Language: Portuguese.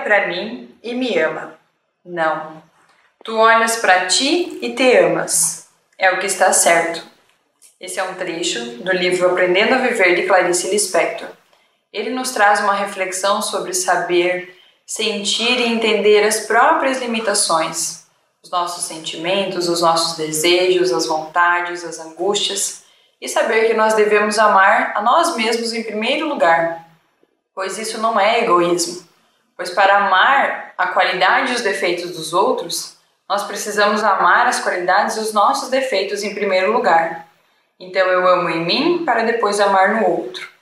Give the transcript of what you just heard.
para mim e me ama. Não. Tu olhas para ti e te amas. É o que está certo. Esse é um trecho do livro Aprendendo a Viver, de Clarice Lispector. Ele nos traz uma reflexão sobre saber, sentir e entender as próprias limitações, os nossos sentimentos, os nossos desejos, as vontades, as angústias, e saber que nós devemos amar a nós mesmos em primeiro lugar, pois isso não é egoísmo. Pois para amar a qualidade e os defeitos dos outros, nós precisamos amar as qualidades e os nossos defeitos em primeiro lugar. Então eu amo em mim para depois amar no outro.